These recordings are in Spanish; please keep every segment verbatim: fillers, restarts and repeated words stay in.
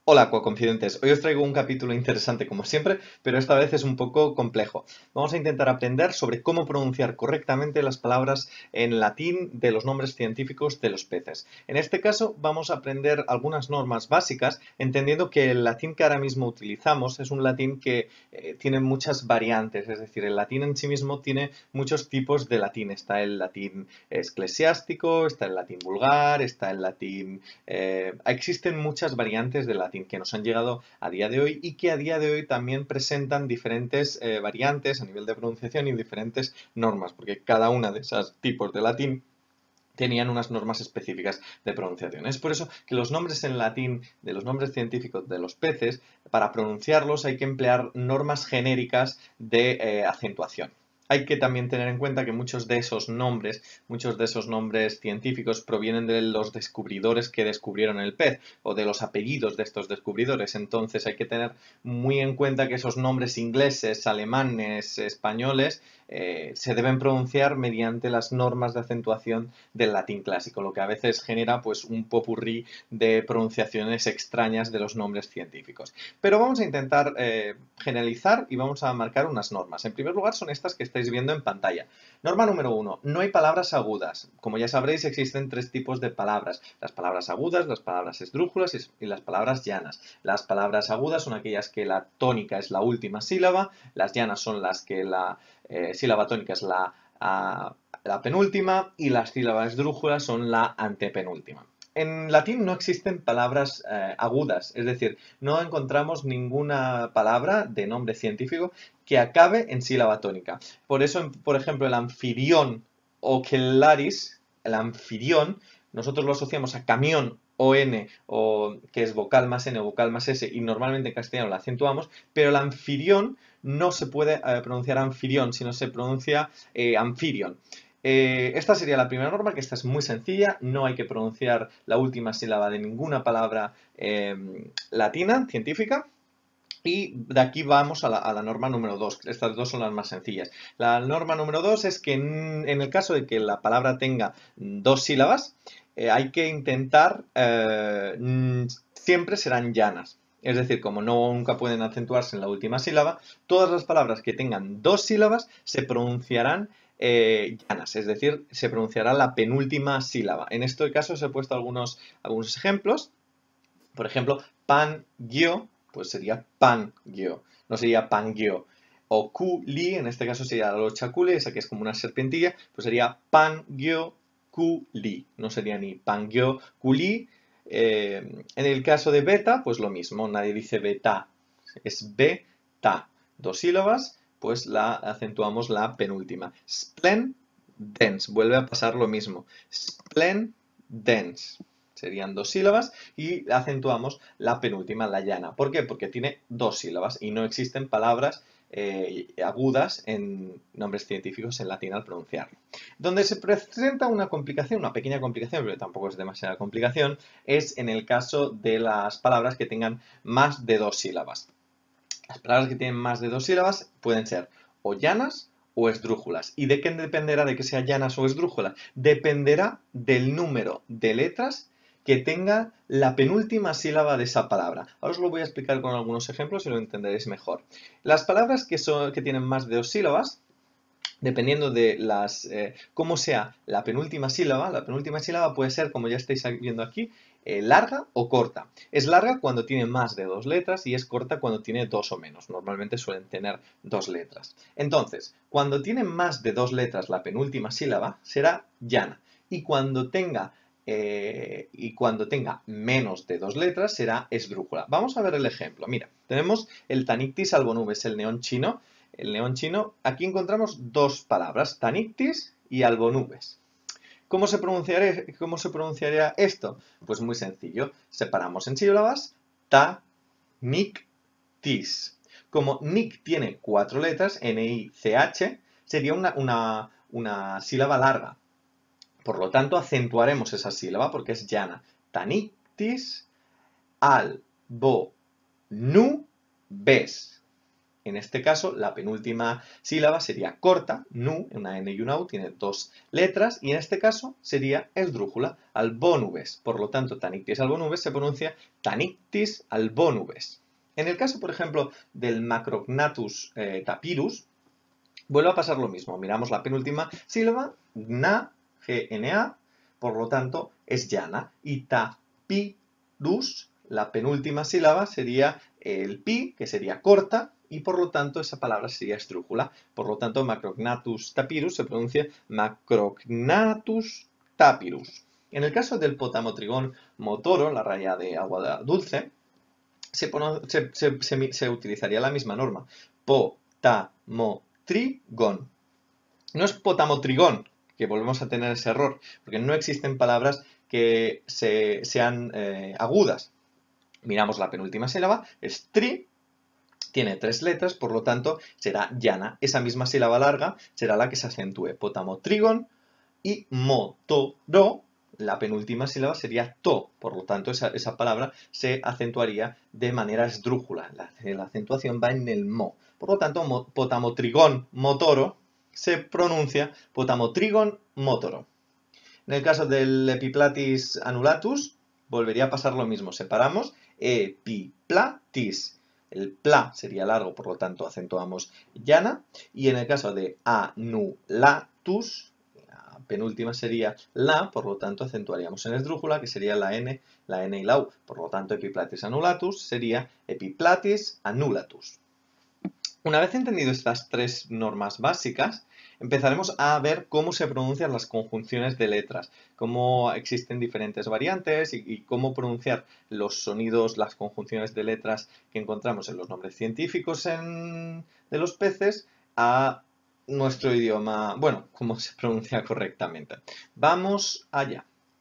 Hola, Aquaconfidentes. Hoy os traigo un capítulo interesante como siempre, pero esta vez es un poco complejo. Vamos a intentar aprender sobre cómo pronunciar correctamente las palabras en latín de los nombres científicos de los peces. En este caso vamos a aprender algunas normas básicas, entendiendo que el latín que ahora mismo utilizamos es un latín que eh, tiene muchas variantes, es decir, el latín en sí mismo tiene muchos tipos de latín. Está el latín eclesiástico, está el latín vulgar, está el latín... eh, existen muchas variantes de latín que nos han llegado a día de hoy y que a día de hoy también presentan diferentes eh, variantes a nivel de pronunciación y diferentes normas, porque cada una de esos tipos de latín tenían unas normas específicas de pronunciación. Es por eso que los nombres en latín de los nombres científicos de los peces, para pronunciarlos hay que emplear normas genéricas de eh, acentuación. Hay que también tener en cuenta que muchos de esos nombres, muchos de esos nombres científicos provienen de los descubridores que descubrieron el pez o de los apellidos de estos descubridores. Entonces hay que tener muy en cuenta que esos nombres ingleses, alemanes, españoles eh, se deben pronunciar mediante las normas de acentuación del latín clásico, lo que a veces genera pues un popurrí de pronunciaciones extrañas de los nombres científicos. Pero vamos a intentar eh, generalizar y vamos a marcar unas normas. En primer lugar son estas que estáis viendo en pantalla. Norma número uno, no hay palabras agudas. Como ya sabréis, existen tres tipos de palabras. Las palabras agudas, las palabras esdrújulas y las palabras llanas. Las palabras agudas son aquellas que la tónica es la última sílaba, las llanas son las que la eh, sílaba tónica es la, a, la penúltima y las sílabas esdrújulas son la antepenúltima. En latín no existen palabras eh, agudas, es decir, no encontramos ninguna palabra de nombre científico que acabe en sílaba tónica. Por eso, por ejemplo, el anfitrión o Kellaris, el anfitrión, nosotros lo asociamos a camión o N, o, que es vocal más N o vocal más S, y normalmente en castellano lo acentuamos, pero el anfitrión no se puede eh, pronunciar anfitrión, sino se pronuncia eh, anfitrión. Eh, esta sería la primera norma, que esta es muy sencilla, no hay que pronunciar la última sílaba de ninguna palabra eh, latina, científica. Y de aquí vamos a la, a la norma número dos. Estas dos son las más sencillas. La norma número dos es que en, en el caso de que la palabra tenga dos sílabas, eh, hay que intentar, eh, siempre serán llanas. Es decir, como no, nunca pueden acentuarse en la última sílaba, todas las palabras que tengan dos sílabas se pronunciarán eh, llanas, es decir, se pronunciará la penúltima sílaba. En este caso os he puesto algunos, algunos ejemplos. Por ejemplo, pan-gyo, pues sería pan-gyo, no sería pan-gyo. O ku-li, en este caso sería la lochacule, esa que es como una serpentilla, pues sería pan-gyo ku-li, no sería ni pan-gyo ku-li. Eh, en el caso de beta, pues lo mismo, nadie dice beta, es beta. Dos sílabas, pues la acentuamos la penúltima. Splendens, vuelve a pasar lo mismo. Splendens. Serían dos sílabas y acentuamos la penúltima, la llana. ¿Por qué? Porque tiene dos sílabas y no existen palabras eh, agudas en nombres científicos en latín al pronunciarlo. Donde se presenta una complicación, una pequeña complicación, pero tampoco es demasiada complicación, es en el caso de las palabras que tengan más de dos sílabas. Las palabras que tienen más de dos sílabas pueden ser o llanas o esdrújulas. ¿Y de qué dependerá de que sean llanas o esdrújulas? Dependerá del número de letras que tenga la penúltima sílaba de esa palabra. Ahora os lo voy a explicar con algunos ejemplos y lo entenderéis mejor. Las palabras que, son, que tienen más de dos sílabas, dependiendo de las, eh, cómo sea la penúltima sílaba, la penúltima sílaba puede ser, como ya estáis viendo aquí, eh, larga o corta. Es larga cuando tiene más de dos letras y es corta cuando tiene dos o menos. Normalmente suelen tener dos letras. Entonces, cuando tiene más de dos letras la penúltima sílaba, será llana. Y cuando tenga eh, y cuando tenga menos de dos letras será esdrújula. Vamos a ver el ejemplo. Mira, tenemos el Tanictis albonubes, el neón chino. El neón chino, aquí encontramos dos palabras, Tanictis y albonubes. ¿Cómo se, pronunciaría, ¿Cómo se pronunciaría esto? Pues muy sencillo. Separamos en sílabas, ta, nic, tis. Como nic tiene cuatro letras, N, I, C, H, sería una, una, una sílaba larga. Por lo tanto, acentuaremos esa sílaba porque es llana. Tanictis, al, bo, nu, ves. En este caso, la penúltima sílaba sería corta, nu, una N y una U, tiene dos letras, y en este caso sería esdrújula, albónubes. Por lo tanto, tanictis albónubes se pronuncia tanictis albónubes. En el caso, por ejemplo, del Macrognathus eh, tapirus, vuelve a pasar lo mismo. Miramos la penúltima sílaba, gna, G N A, por lo tanto, es llana. Y tapirus, la penúltima sílaba sería el pi, que sería corta, y por lo tanto esa palabra sería esdrújula. Por lo tanto, Macrognathus tapirus se pronuncia Macrognathus tapirus. En el caso del Potamotrigón motoro, la raya de agua dulce, se, se, se, se, se utilizaría la misma norma. Potamotrigón. No es potamotrigón, que volvemos a tener ese error, porque no existen palabras que se, sean eh, agudas. Miramos la penúltima sílaba, es tri, tiene tres letras, por lo tanto será llana. Esa misma sílaba larga será la que se acentúe. Potamotrigón y motoro, la penúltima sílaba sería to, por lo tanto esa, esa palabra se acentuaría de manera esdrújula. La, la acentuación va en el mo. Por lo tanto, mo, potamotrigón motoro se pronuncia potamotrigón motoro. En el caso del Epiplatis annulatus, volvería a pasar lo mismo. Separamos epiplatis. El pla sería largo, por lo tanto acentuamos llana. Y en el caso de annulatus, la penúltima sería la, por lo tanto acentuaríamos en esdrújula, que sería la N, la N y la U. Por lo tanto, Epiplatis annulatus sería Epiplatis annulatus. Una vez entendido estas tres normas básicas, empezaremos a ver cómo se pronuncian las conjunciones de letras, cómo existen diferentes variantes y, y cómo pronunciar los sonidos, las conjunciones de letras que encontramos en los nombres científicos en, de los peces a nuestro idioma, bueno, cómo se pronuncia correctamente. Vamos allá.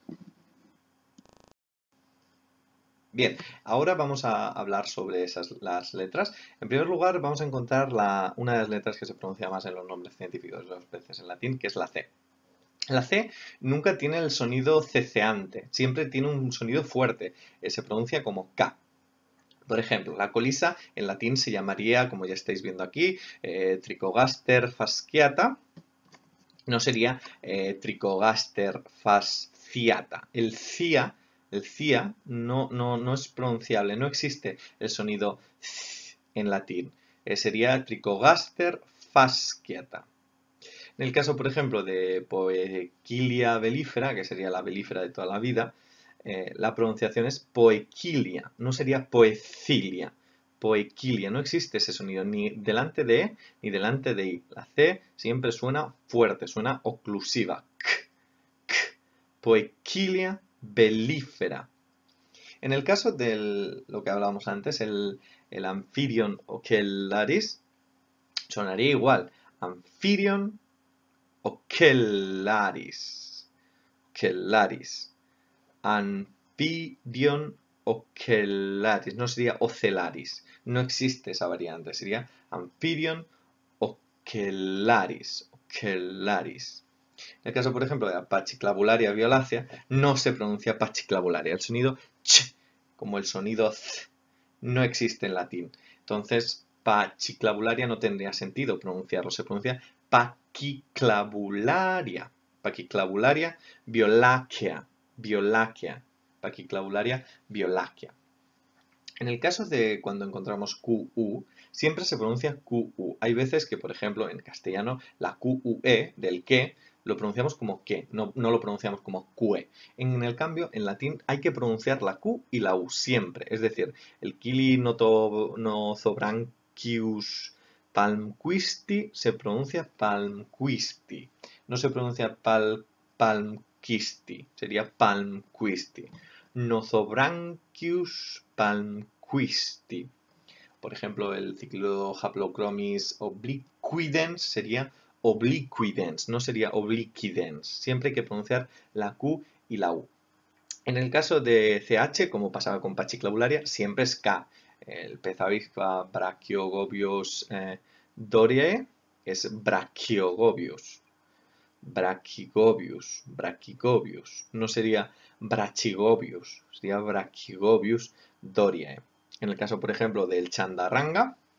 Bien, ahora vamos a hablar sobre esas, las letras. En primer lugar, vamos a encontrar la, una de las letras que se pronuncia más en los nombres científicos de los peces en latín, que es la C. La C nunca tiene el sonido ceceante, siempre tiene un sonido fuerte, eh, se pronuncia como K. Por ejemplo, la colisa en latín se llamaría, como ya estáis viendo aquí, eh, Trichogaster fasciata. No sería eh, Trichogaster fasciata. El cia... El cia no, no, no es pronunciable, no existe el sonido th en latín. Eh, sería Trichogaster fasciata. En el caso, por ejemplo, de Poequilia belífera, que sería la belífera de toda la vida, eh, la pronunciación es Poequilia, no sería Poecilia. Poequilia, no existe ese sonido ni delante de E ni delante de I. La C siempre suena fuerte, suena oclusiva. K, k. Poequilia belífera. En el caso de lo que hablábamos antes, el, el Amphidion ocellaris, sonaría igual. Amphidion ocellaris. Ocellaris. Amphidion ocellaris. No sería ocellaris. No existe esa variante. Sería Amphidion ocellaris. Ocellaris. En el caso, por ejemplo, de la Pachysclavularia violácea, no se pronuncia Pachysclavularia. El sonido ch, como el sonido z, no existe en latín. Entonces, Pachysclavularia no tendría sentido pronunciarlo. Se pronuncia Pachysclavularia. Pachysclavularia violácea. Violácea. Pachysclavularia violácea. En el caso de cuando encontramos Q U, siempre se pronuncia Q U. Hay veces que, por ejemplo, en castellano, la Q U E del que lo pronunciamos como que, no, no lo pronunciamos como que. En el cambio, en latín hay que pronunciar la Q y la U siempre. Es decir, el Kili Nothobranchius palmquisti se pronuncia palmquisti. No se pronuncia pal, palmquisti, sería palmquisti. Nothobranchius palmquisti. Por ejemplo, el Cyclohaplochromis obliquidens sería obliquidens, no sería obliquidens. Siempre hay que pronunciar la Q y la U. En el caso de C H, como pasaba con Pachysclavularia, siempre es K. El pez avispa Brachiogobius eh, doriae es Brachiogobius. Brachygobius, Brachygobius. No sería Brachygobius, sería Brachygobius doriae. En el caso, por ejemplo, del Chandarranga,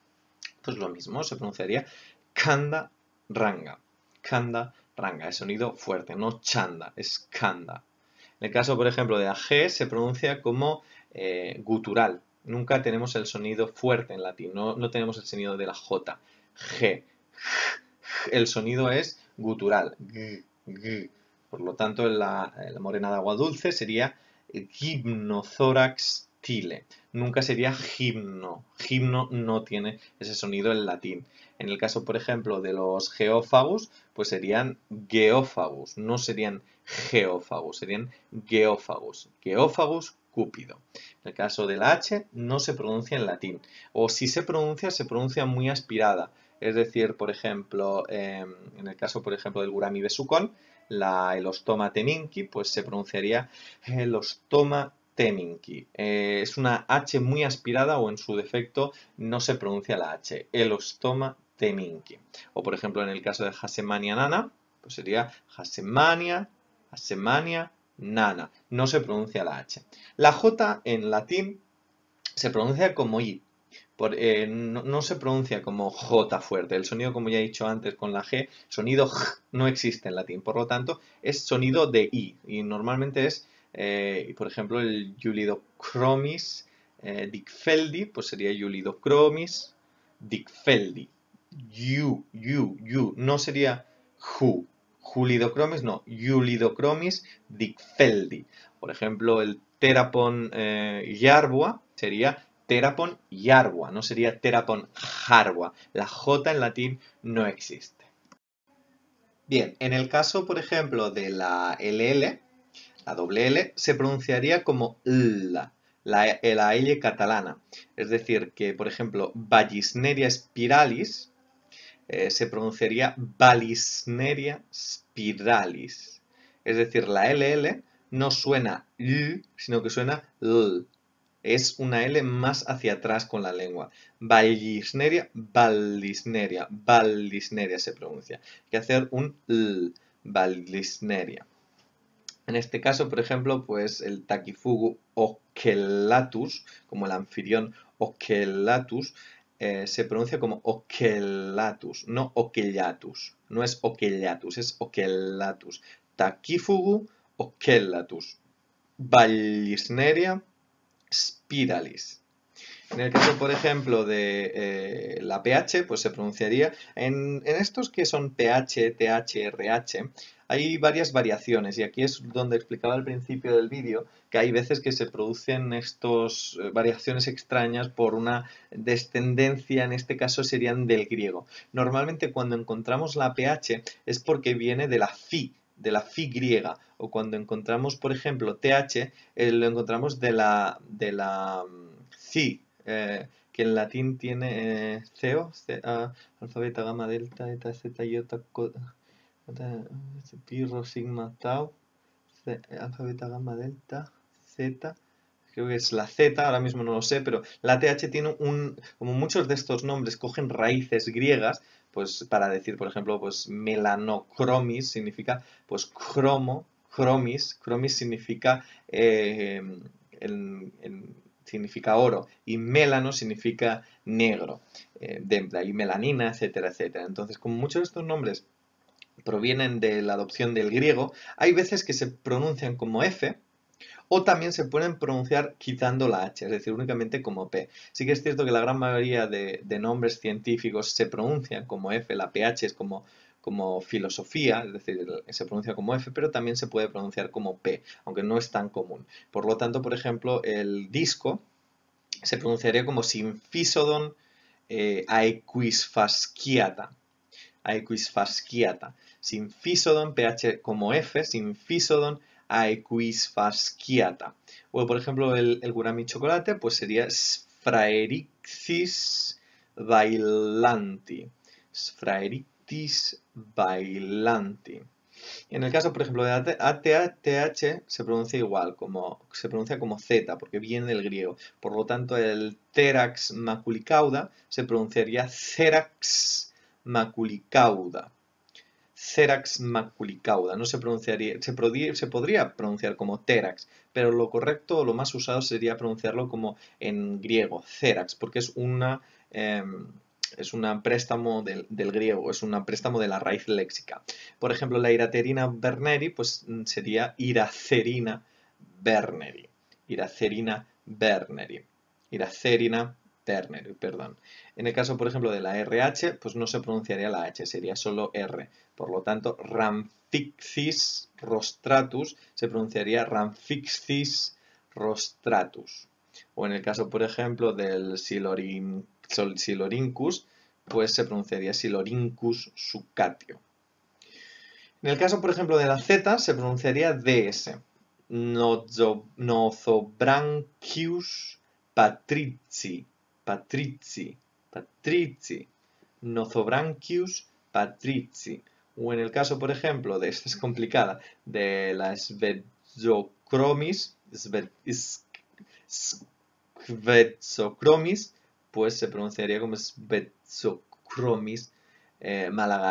pues lo mismo, se pronunciaría Kanda Ranga. Kanda Ranga, es sonido fuerte, no chanda, es Kanda. En el caso, por ejemplo, de la G se pronuncia como eh, gutural. Nunca tenemos el sonido fuerte en latín, no, no tenemos el sonido de la J. G. El sonido es gutural. G, g. Por lo tanto, la, la morena de agua dulce sería gimnothorax tile. Nunca sería gimno. Gimno no tiene ese sonido en latín. En el caso, por ejemplo, de los geófagos, pues serían geófagos. No serían geófagos, serían geófagos. Geófagos, cúpido. En el caso de la H, no se pronuncia en latín. O si se pronuncia, se pronuncia muy aspirada. Es decir, por ejemplo, eh, en el caso, por ejemplo, del gurami besucón, la elostoma teminki, pues se pronunciaría elostoma teminki. Eh, es una H muy aspirada o en su defecto no se pronuncia la H. Elostoma teminki. O por ejemplo en el caso de Hasemania nana, pues sería Hasemania, Hasemania nana. No se pronuncia la H. La J en latín se pronuncia como I. Por, eh, no, no se pronuncia como J fuerte. El sonido, como ya he dicho antes con la G, sonido J no existe en latín. Por lo tanto, es sonido de I. Y normalmente es, eh, por ejemplo, el Julidochromis eh, Dickfeldi, pues sería Julidochromis Dickfeldi. Yu, yu, yu. No sería Ju. Julidochromis, no. Julidochromis Dickfeldi. Por ejemplo, el Therapon eh, Yarbua sería Therapon Yarbua, no sería Therapon Jarbua. La J en latín no existe. Bien, en el caso, por ejemplo, de la L L, la doble L, se pronunciaría como L, la, la L catalana. Es decir, que, por ejemplo, Vallisneria spiralis eh, se pronunciaría Vallisneria spiralis. Es decir, la L L no suena L, sino que suena L. Es una L más hacia atrás con la lengua. Vallisneria, Vallisneria, Vallisneria se pronuncia. Hay que hacer un L, Vallisneria. En este caso, por ejemplo, pues el Tachyfugu occellatus, como el anfitrión occellatus, eh, se pronuncia como occellatus, no occellatus. No es occellatus, es occellatus. Tachyfugu occellatus. Vallisneria spiralis. En el caso, por ejemplo, de eh, la pH, pues se pronunciaría, en, en estos que son pH, TH, RH, hay varias variaciones y aquí es donde explicaba al principio del vídeo que hay veces que se producen estas eh, variaciones extrañas por una descendencia, en este caso serían del griego. Normalmente cuando encontramos la pH es porque viene de la phi, de la phi griega, o cuando encontramos, por ejemplo, th, eh, lo encontramos de la, de la phi, eh, que en latín tiene eh, ceo, C, A, alfa, beta, gamma, delta, eta, zeta, iota, pi, rho, sigma, tau, C, alfa, beta, gamma, delta, zeta, creo que es la Z, ahora mismo no lo sé, pero la T H tiene un, como muchos de estos nombres cogen raíces griegas, pues para decir, por ejemplo, pues melanocromis significa, pues cromo, cromis, cromis significa, eh, en, en, significa oro, y melano significa negro, eh, de ahí melanina, etcétera, etcétera. Entonces, como muchos de estos nombres provienen de la adopción del griego, hay veces que se pronuncian como F, o también se pueden pronunciar quitando la H, es decir, únicamente como P. Sí que es cierto que la gran mayoría de, de nombres científicos se pronuncian como F, la pH es como, como filosofía, es decir, se pronuncia como F, pero también se puede pronunciar como P, aunque no es tan común. Por lo tanto, por ejemplo, el disco se pronunciaría como Symphisodon eh, aequisfasciata. Aequisfasciata. Symphisodon, pH como F, Symphisodon aequisfasciata. O por ejemplo el, el gurami chocolate pues sería Sphraerixis bailanti. Sphraerixis bailanti. En el caso, por ejemplo, de A T H se pronuncia igual, como, se pronuncia como Z, porque viene del griego. Por lo tanto, el Therax maculicauda se pronunciaría Therax maculicauda. Therax maculicauda. No se pronunciaría, se, se podría pronunciar como Therax, pero lo correcto, lo más usado sería pronunciarlo como en griego, Therax, porque es una, eh, es un préstamo del, del griego, es un préstamo de la raíz léxica. Por ejemplo, la iraterina Berneri pues sería iracerina Berneri. Iracerina Berneri. Iracerina Berneri, perdón. En el caso, por ejemplo, de la R H, pues no se pronunciaría la H, sería solo R. Por lo tanto, Ramphixis rostratus se pronunciaría Ramphixis rostratus. O en el caso, por ejemplo, del Silorin, Silorincus, pues se pronunciaría Silorincus succatio. En el caso, por ejemplo, de la Z, se pronunciaría D S. Nozobranchius patrici. Patrici. Patrici. Nozobranchius patrici. O en el caso, por ejemplo, de esta es complicada, de la Svetzochromis, Svetzochromis, pues se pronunciaría como Svetzochromis eh,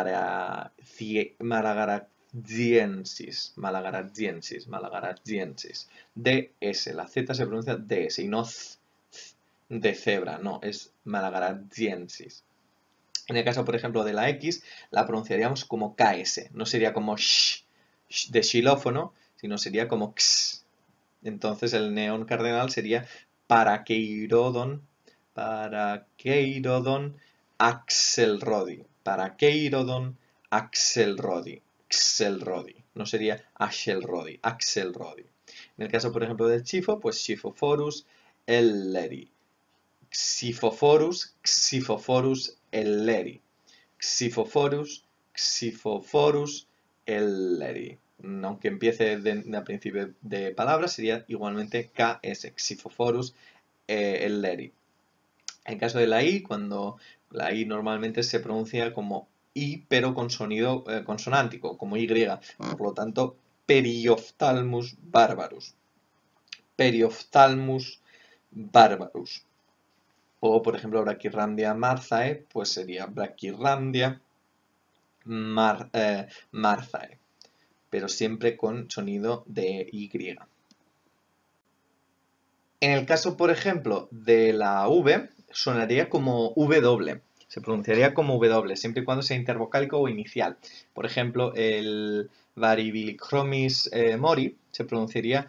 malagaradiensis, malagaradiensis, malagaradiensis. D S, la Z se pronuncia D S y no Z de cebra, no, es malagaradiensis. En el caso, por ejemplo, de la X, la pronunciaríamos como K S. No sería como sh, sh de xilófono, sino sería como x. Entonces el neón cardenal sería Paraqueirodon, Paraqueirodon axelrodi. Paraqueirodon axelrodi. Axelrodi. No sería axelrodi, axelrodi. En el caso, por ejemplo, del chifo, pues Xiphophorus elleri. Xiphophorus, Xiphophorus elleri. Xiphophorus, Xiphophorus elleri. Aunque empiece de, de, a principio de palabra, sería igualmente K S, Xiphophorus eh, elleri. En caso de la I, cuando la I normalmente se pronuncia como I, pero con sonido eh, consonántico, como Y. Por lo tanto, Periophthalmus barbarus. Periophthalmus barbarus. O, por ejemplo, Brachyrrhandia marzae, pues sería Brachyrrhandia mar, eh, marzae, pero siempre con sonido de Y. En el caso, por ejemplo, de la V, sonaría como W. Se pronunciaría como W, siempre y cuando sea intervocálico o inicial. Por ejemplo, el Variabilichromis eh, mori se pronunciaría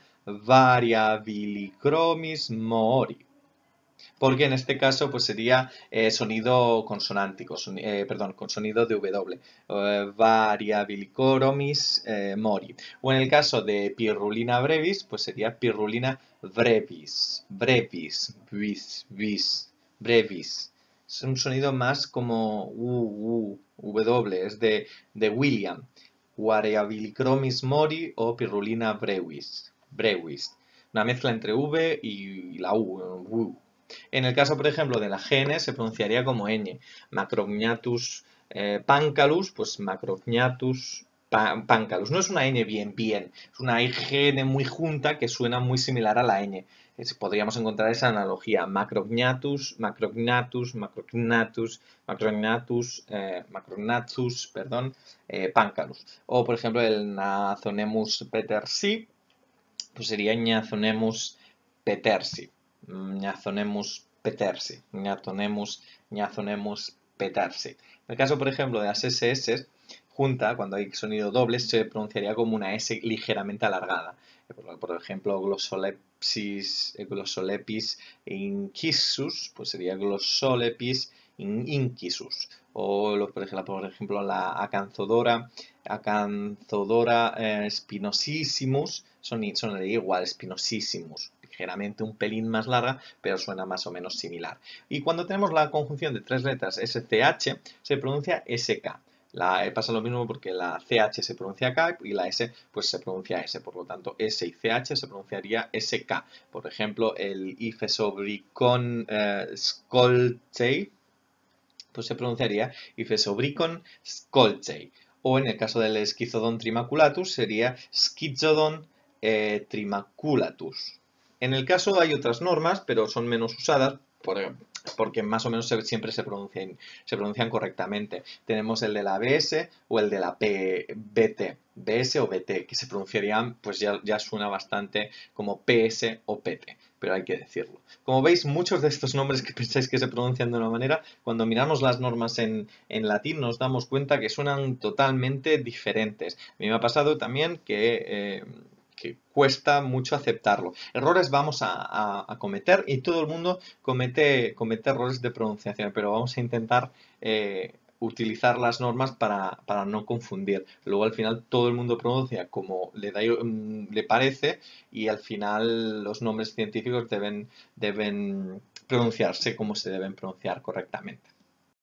Variabilichromis mori. Porque en este caso pues sería eh, sonido consonántico, son, eh, perdón, con sonido de W, eh, variabilichromis eh, mori. O en el caso de Pyrrhulina brevis, pues sería Pyrrhulina brevis, brevis, bis, bis, brevis. Es un sonido más como U, U, W, es de, de William. Variabilichromis mori o Pyrrhulina brevis, brevis. Una mezcla entre V y la U, U. En el caso, por ejemplo, de la G N se pronunciaría como ñ. Macrognathus eh, pancalus, pues Macrognathus pancalus. No es una ñ bien, bien. Es una G N muy junta que suena muy similar a la ñ. Podríamos encontrar esa analogía. Macrognathus, Macrognathus, Macrognathus, Macrognathus, eh, Macrognathus, perdón, eh, pancalus. O, por ejemplo, el Nazonemus petersi, pues sería Nazonemus petersi. Nazonemus petersi. Nazonemus, Nazonemus petersi. En el caso, por ejemplo, de las S S, junta, cuando hay sonido doble, se pronunciaría como una S ligeramente alargada. Por ejemplo, glossolepsis, glossolepis incissus, pues sería glossolepis incissus. O, por ejemplo, por ejemplo la acanthodora, acanthodora eh, spinosissimus, son, son igual, spinosissimus. Ligeramente un pelín más larga, pero suena más o menos similar. Y cuando tenemos la conjunción de tres letras S C H, se pronuncia S K. La, pasa lo mismo porque la C H se pronuncia K y la S pues se pronuncia S. Por lo tanto, S y C H se pronunciaría S K. Por ejemplo, el Ifesobricon eh, scoltei pues se pronunciaría Ifesobricon scoltei. O en el caso del Schizodon trimaculatus sería Schizodon eh, trimaculatus. En el caso hay otras normas, pero son menos usadas porque más o menos siempre se pronuncian, se pronuncian correctamente. Tenemos el de la B S o el de la P, B T, B S o B T, que se pronunciarían, pues ya, ya suena bastante como P S o P T. pero hay que decirlo. Como veis, muchos de estos nombres que pensáis que se pronuncian de una manera, cuando miramos las normas en, en latín nos damos cuenta que suenan totalmente diferentes. A mí me ha pasado también que... Eh, que cuesta mucho aceptarlo. Errores vamos a, a, a, cometer y todo el mundo comete, comete errores de pronunciación, pero vamos a intentar eh, utilizar las normas para, para, no confundir. Luego al final todo el mundo pronuncia como le, da, le parece y al final los nombres científicos deben, deben pronunciarse como se deben pronunciar correctamente.